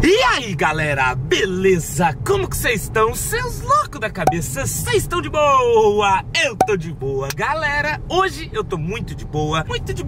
E aí galera, beleza? Como que vocês estão? Seus loucos da cabeça, vocês estão de boa? Eu tô de boa, galera. Hoje eu tô muito de boa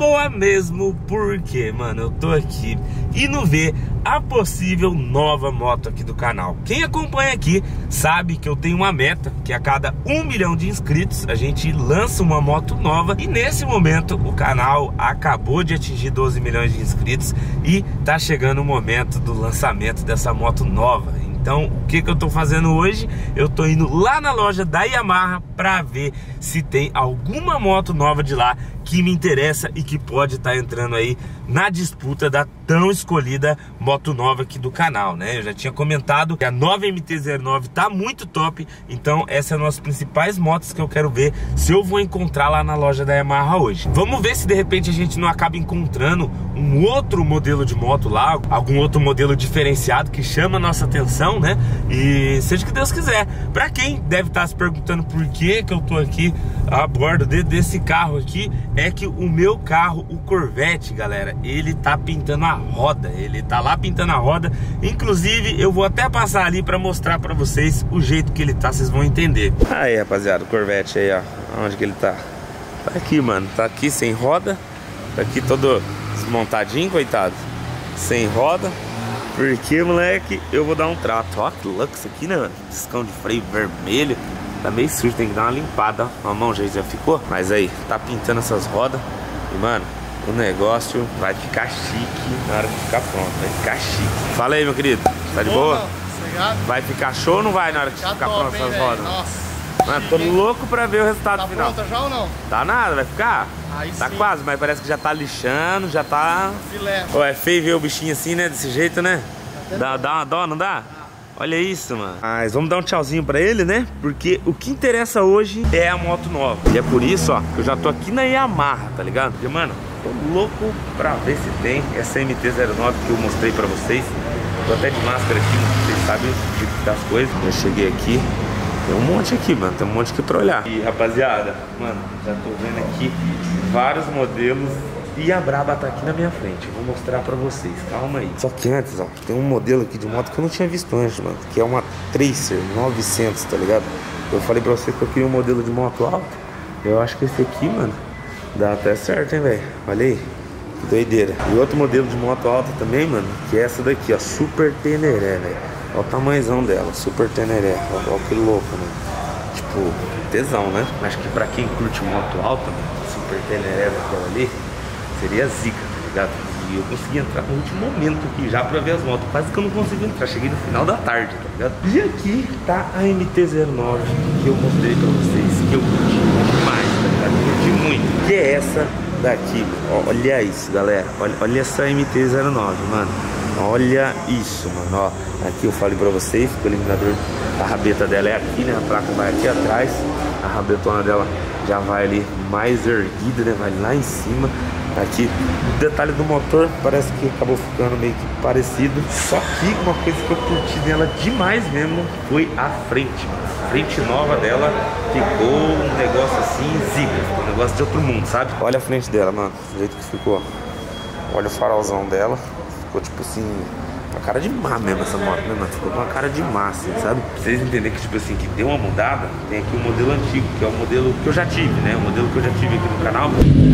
mesmo. Porque, mano, eu tô aqui indo ver a possível nova moto aqui do canal. Quem acompanha aqui sabe que eu tenho uma meta, que a cada 1 milhão de inscritos a gente lança uma moto nova. E nesse momento o canal acabou de atingir 12 milhões de inscritos e tá chegando o momento do lançamento dessa moto nova. Então, o que eu tô fazendo hoje? Eu tô indo lá na loja da Yamaha pra ver se tem alguma moto nova de lá que me interessa e que pode estar entrando aí na disputa da tão escolhida moto nova aqui do canal, né? Eu já tinha comentado que a nova MT-09 tá muito top, então essa é uma das principais motos que eu quero ver se eu vou encontrar lá na loja da Yamaha hoje. Vamos ver se de repente a gente não acaba encontrando um outro modelo de moto lá, algum outro modelo diferenciado que chama a nossa atenção, né? E seja o que Deus quiser. Pra quem deve estar se perguntando por que eu tô aqui a bordo desse carro aqui, é que o meu carro, o Corvette, galera, ele tá pintando a roda. Ele tá lá pintando a roda. Inclusive, eu vou até passar ali pra mostrar pra vocês o jeito que ele tá, vocês vão entender. Aí, rapaziada, o Corvette aí, ó. Onde que ele tá? Tá aqui, mano. Tá aqui sem roda. Tá aqui todo desmontadinho, coitado. Sem roda. Porque, moleque, eu vou dar um trato. Ó, que louco isso aqui, né, mano? Discão de freio vermelho. Tá meio sujo, tem que dar uma limpada. Ó, a mão já ficou. Mas aí, tá pintando essas rodas. E, mano, o negócio vai ficar chique na hora de ficar pronto. Vai ficar chique. Fala aí, meu querido. Tá de boa? Vai ficar show ou não vai na hora de ficar pronto essas rodas? Nossa. Mano, tô louco pra ver o resultado final. Tá pronta já ou não? Tá nada, vai ficar? Aí tá sim. Quase, mas parece que já tá lixando, já tá... Filé. Ó, é feio ver o bichinho assim, né? Desse jeito, né? Dá uma dó, não dá? Olha isso, mano. Mas vamos dar um tchauzinho pra ele, né? Porque o que interessa hoje é a moto nova. E é por isso, ó, que eu já tô aqui na Yamaha, tá ligado? Porque, mano, tô louco pra ver se tem essa MT-09 que eu mostrei pra vocês. Tô até de máscara aqui, vocês sabem o tipo das coisas. Eu cheguei aqui, tem um monte aqui, mano. Tem um monte aqui pra olhar. E, rapaziada, mano, já tô vendo aqui vários modelos. E a braba tá aqui na minha frente. Eu vou mostrar pra vocês, calma aí. Só que antes, ó, tem um modelo aqui de moto que eu não tinha visto antes, mano. Que é uma Tracer 900, tá ligado? Eu falei pra você que eu queria um modelo de moto alta. Eu acho que esse aqui, mano, dá até certo, hein, velho. Olha aí, que doideira. E outro modelo de moto alta também, mano, que é essa daqui, ó, Super Teneré, velho. Olha o tamanhozão dela, Super Teneré. Olha que louco, mano. Tipo, tesão, né? Acho que pra quem curte moto alta, mano, Super Teneré daquela ali seria zica, tá ligado? E eu consegui entrar no último momento aqui já pra ver as motos. Quase que eu não consigo entrar, cheguei no final da tarde, tá ligado? E aqui tá a MT-09 que eu mostrei pra vocês, que eu curti demais, tá ligado? Eu curti muito. Que é essa daqui, olha isso, galera. Olha essa MT-09, mano. Olha isso, mano, ó. Aqui eu falei pra vocês que o eliminador, a rabeta dela é aqui, né? A placa vai aqui atrás. A rabetona dela já vai ali mais erguida, né? Vai lá em cima. Aqui, o detalhe do motor parece que acabou ficando meio que parecido. Só que uma coisa que eu curti dela demais mesmo foi a frente, mano. A frente nova dela ficou um negócio assim, zica. Um negócio de outro mundo, sabe? Olha a frente dela, mano. Do jeito que ficou. Olha o farolzão dela. Ficou tipo assim, uma cara de má mesmo essa moto, né, mano? Ficou com uma cara de má, assim, sabe? Pra vocês entenderem que, tipo assim, que deu uma mudada, tem aqui o modelo antigo, que é o modelo que eu já tive, né? O modelo que eu já tive aqui no canal.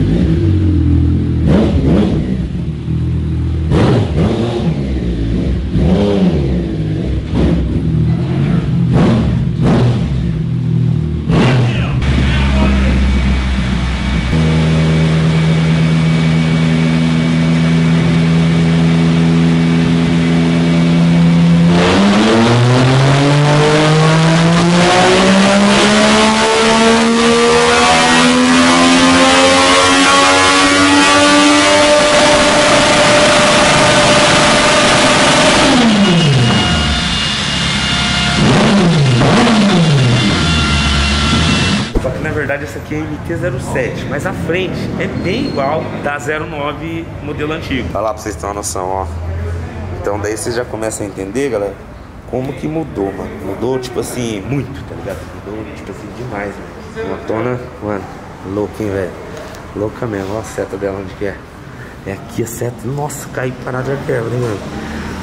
Essa aqui é MT-07, mas a frente é bem igual da 09 modelo antigo. Olha lá pra vocês terem uma noção, ó. Então daí vocês já começam a entender, galera, como que mudou, mano. Mudou, tipo assim, muito, tá ligado? Mudou, tipo assim, demais, mano. Motona, mano, louca, hein, velho. Louca mesmo, ó a seta dela onde que é. É aqui a seta. Nossa, cair parada já quebra, hein, mano.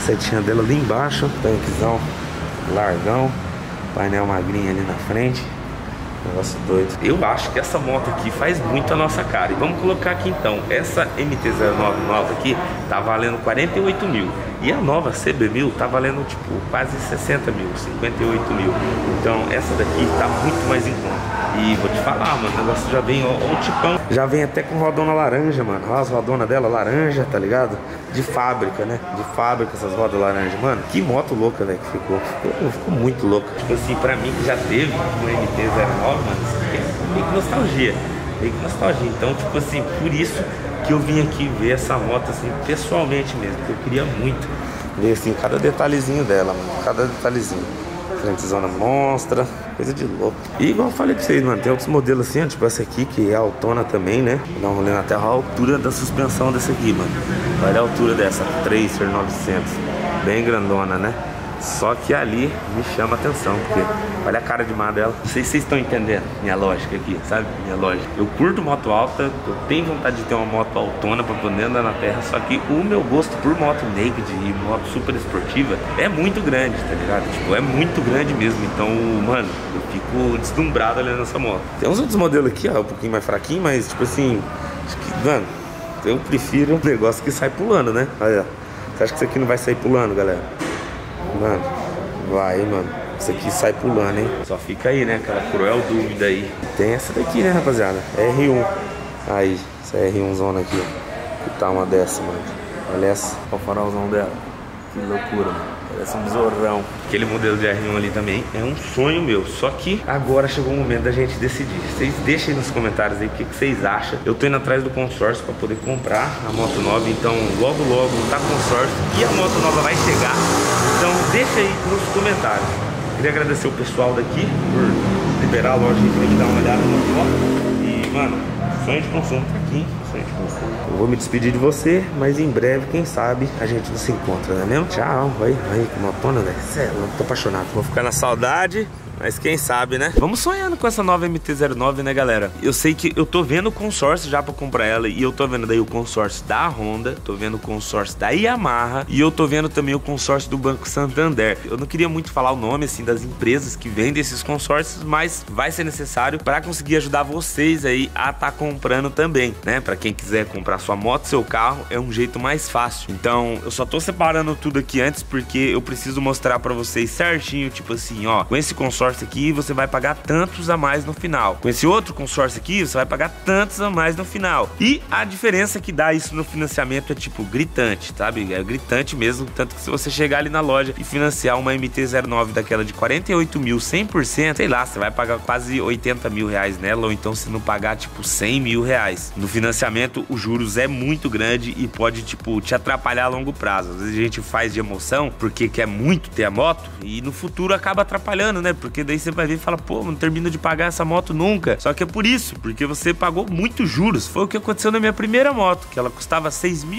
setinha dela ali embaixo. Tanquezão largão. Painel magrinho ali na frente. Negócio doido. Eu acho que essa moto aqui faz muito a nossa cara. E vamos colocar aqui então. Essa MT-09 nova aqui tá valendo 48 mil. E a nova CB1000 tá valendo tipo quase 60 mil, 58 mil. Então essa daqui tá muito mais em conta. E vou te falar, mano, o negócio já vem, ó, o tipão. Já vem até com rodona laranja, mano. Ó, as rodonas dela laranja, tá ligado? De fábrica, né? De fábrica essas rodas laranja. Mano, que moto louca, velho, que ficou. Ficou muito louca. Tipo assim, pra mim que já teve uma MT-09, mano, isso aqui é meio que nostalgia. Meio que nostalgia. Então, tipo assim, por isso que eu vim aqui ver essa moto, assim, pessoalmente mesmo. Porque eu queria muito ver, assim, cada detalhezinho dela, mano. Cada detalhezinho. Frentezona monstra, coisa de louco. E igual eu falei pra vocês, mano, tem outros modelos assim, tipo essa aqui, que é autona também, né? Vou dar uma olhada até a altura da suspensão dessa aqui, mano. Olha a altura dessa, Tracer 900. Bem grandona, né? Só que ali me chama a atenção, porque olha a cara de mar dela. Não sei se vocês estão entendendo minha lógica aqui, sabe? Minha lógica. Eu curto moto alta, eu tenho vontade de ter uma moto autona pra poder andar na terra. Só que o meu gosto por moto naked e moto super esportiva é muito grande, tá ligado? Tipo, é muito grande mesmo. Então, mano, eu fico deslumbrado olhando essa moto. Tem uns outros modelos aqui, ó, um pouquinho mais fraquinho, mas tipo assim, acho que, mano, eu prefiro um negócio que sai pulando, né? Olha, você acha que isso aqui não vai sair pulando, galera? Mano, vai, mano. Isso aqui sai pulando, hein? Só fica aí, né? Aquela cruel dúvida aí. Tem essa daqui, né, rapaziada? R1. Aí, essa R1 zona aqui. Que tá uma dessa, mano. Olha essa. Olha o farolzão dela. Que loucura, mano. Parece um besourão. Aquele modelo de R1 ali também é um sonho meu. Só que agora chegou o momento da gente decidir. Vocês deixem nos comentários aí o que vocês acham. Eu tô indo atrás do consórcio pra poder comprar a moto nova. Então logo logo tá consórcio e a moto nova vai chegar. Então deixa aí nos comentários. Queria agradecer o pessoal daqui por liberar a loja pra gente dar uma olhada na moto. E mano, sonho de consumo tá aqui. Sonho de consumo. Eu vou me despedir de você, mas em breve, quem sabe, a gente não se encontra, não é mesmo? Tchau. Vai, que motona, velho. Sério, eu tô apaixonado. Vou ficar na saudade. Mas quem sabe, né? Vamos sonhando com essa nova MT-09, né, galera? Eu sei que eu tô vendo o consórcio já pra comprar ela. E eu tô vendo daí o consórcio da Honda. Tô vendo o consórcio da Yamaha. E eu tô vendo também o consórcio do Banco Santander. Eu não queria muito falar o nome, assim, das empresas que vendem esses consórcios. Mas vai ser necessário pra conseguir ajudar vocês aí a tá comprando também, né? Pra quem quiser comprar sua moto, seu carro, é um jeito mais fácil. Então, eu só tô separando tudo aqui antes porque eu preciso mostrar pra vocês certinho, tipo assim, ó, com esse consórcio aqui você vai pagar tantos a mais no final. Com esse outro consórcio aqui você vai pagar tantos a mais no final. E a diferença que dá isso no financiamento é tipo gritante, sabe? É gritante mesmo, tanto que se você chegar ali na loja e financiar uma MT-09 daquela de 48 mil 100%, sei lá, você vai pagar quase 80 mil reais nela, ou então se não pagar tipo 100 mil reais. No financiamento os juros é muito grande e pode tipo te atrapalhar a longo prazo. Às vezes a gente faz de emoção porque quer muito ter a moto e no futuro acaba atrapalhando, né? Porque daí você vai ver e fala, pô, não termino de pagar essa moto nunca. Só que é por isso, porque você pagou muitos juros. Foi o que aconteceu na minha primeira moto, que ela custava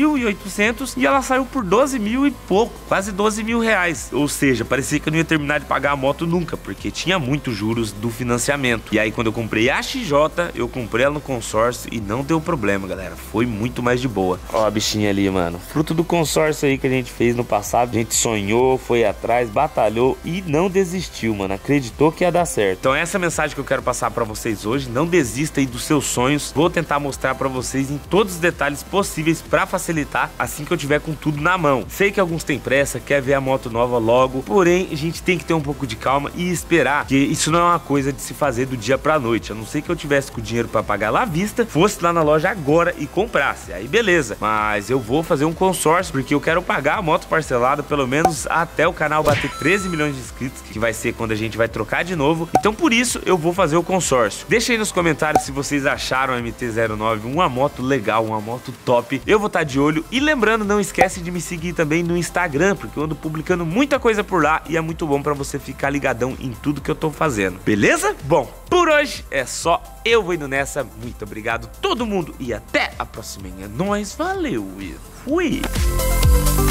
6.800 e ela saiu por 12 mil e pouco, quase 12 mil reais. Ou seja, parecia que eu não ia terminar de pagar a moto nunca, porque tinha muitos juros do financiamento. E aí quando eu comprei a XJ, eu comprei ela no consórcio e não deu problema, galera. Foi muito mais de boa. Ó a bichinha ali, mano. Fruto do consórcio aí que a gente fez no passado. A gente sonhou, foi atrás, batalhou e não desistiu, mano. Acreditou que ia dar certo. Então essa é a mensagem que eu quero passar pra vocês hoje. Não desista aí dos seus sonhos. Vou tentar mostrar pra vocês em todos os detalhes possíveis pra facilitar assim que eu tiver com tudo na mão. Sei que alguns têm pressa, quer ver a moto nova logo, porém a gente tem que ter um pouco de calma e esperar, que isso não é uma coisa de se fazer do dia pra noite. A não ser que eu tivesse com o dinheiro pra pagar lá à vista, fosse lá na loja agora e comprasse, aí beleza. Mas eu vou fazer um consórcio porque eu quero pagar a moto parcelada pelo menos até o canal bater 13 milhões de inscritos, que vai ser quando a gente vai trocar de novo. Então por isso eu vou fazer o consórcio. Deixa aí nos comentários se vocês acharam a MT-09 uma moto legal, uma moto top. Eu vou estar de olho. E lembrando, não esquece de me seguir também no Instagram, porque eu ando publicando muita coisa por lá e é muito bom pra você ficar ligadão em tudo que eu tô fazendo. Beleza? Bom, por hoje é só. Eu vou indo nessa. Muito obrigado todo mundo e até a próxima. É nóis, valeu e fui!